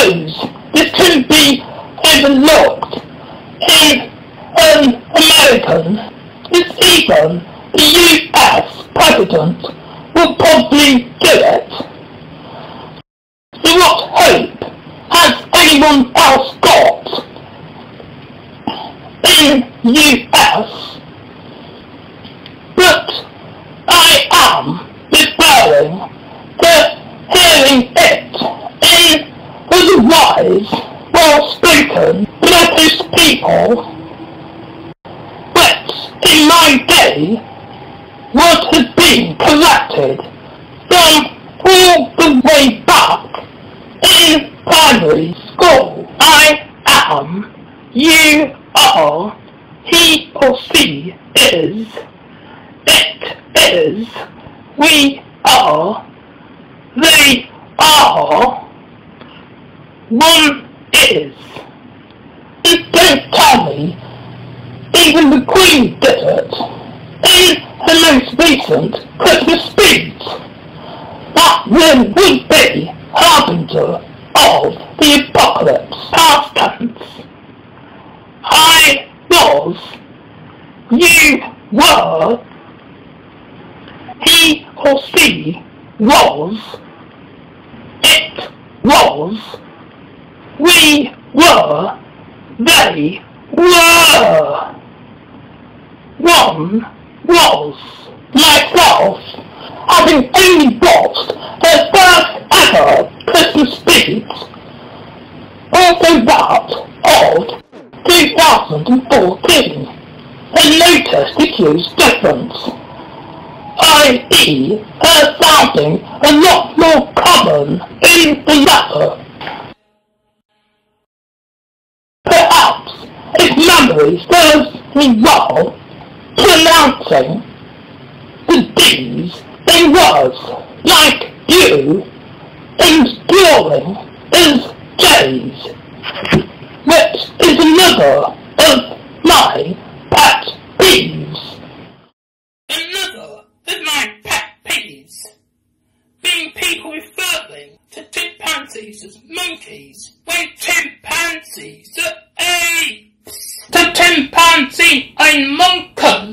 suppose this can be overlooked in an American. It's even the US President will probably do it. So what hope has anyone else got in US? But I am referring to hearing it in otherwise well-spoken British people, which in my day would have been corrected from all the way back in primary school. I am, you are, he or she is, it is, we are, they are, one is. And don't tell me even the Queen did it in her most recent Christmas speech. That really would be harbinger of the apocalypse. Past tense. I was, you were, he or she was, it was, we were, they were. One was. Myself, having only watched her first ever Christmas speech, also that of 2014, and noticed the huge difference, i.e. her sounding a lot more common in the latter. Perhaps, if memory serves me well, pronouncing the D's in words like you and during is J's, which is another of my pet peeves. Another of my pet peeves being people referring to chimpanzees as monkeys when chimpanzees are apes. The chimpanzee ein Monken